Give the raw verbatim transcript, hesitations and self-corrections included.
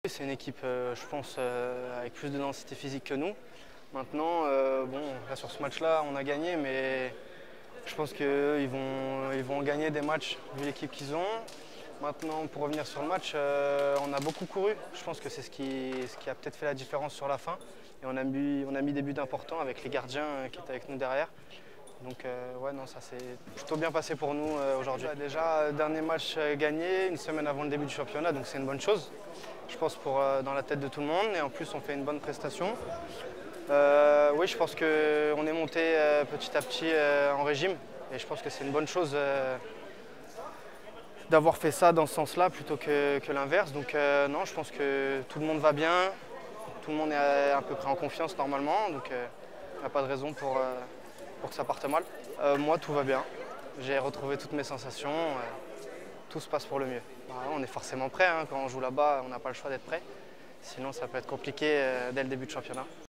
C'est une équipe, euh, je pense, euh, avec plus de densité physique que nous. Maintenant, euh, bon, là, sur ce match-là, on a gagné, mais je pense qu'ils vont, ils vont gagner des matchs vu l'équipe qu'ils ont. Maintenant, pour revenir sur le match, euh, on a beaucoup couru. Je pense que c'est ce qui, ce qui a peut-être fait la différence sur la fin. Et on a mis, on a mis des buts importants avec les gardiens euh, qui étaient avec nous derrière. Donc euh, ouais, non, ça s'est plutôt bien passé pour nous euh, aujourd'hui. Déjà, euh, dernier match euh, gagné, une semaine avant le début du championnat, donc c'est une bonne chose, je pense, pour, euh, dans la tête de tout le monde. Et en plus, on fait une bonne prestation. Euh, oui, je pense qu'on est monté euh, petit à petit euh, en régime. Et je pense que c'est une bonne chose euh, d'avoir fait ça dans ce sens-là plutôt que, que l'inverse. Donc euh, non, je pense que tout le monde va bien, tout le monde est à, à peu près en confiance normalement. Donc il euh, n'y a pas de raison pour... Euh, pour que ça parte mal. Euh, moi, tout va bien. J'ai retrouvé toutes mes sensations. Euh, tout se passe pour le mieux. Bah, on est forcément prêt. Hein. Quand on joue là-bas, on n'a pas le choix d'être prêt. Sinon, ça peut être compliqué euh, dès le début de championnat.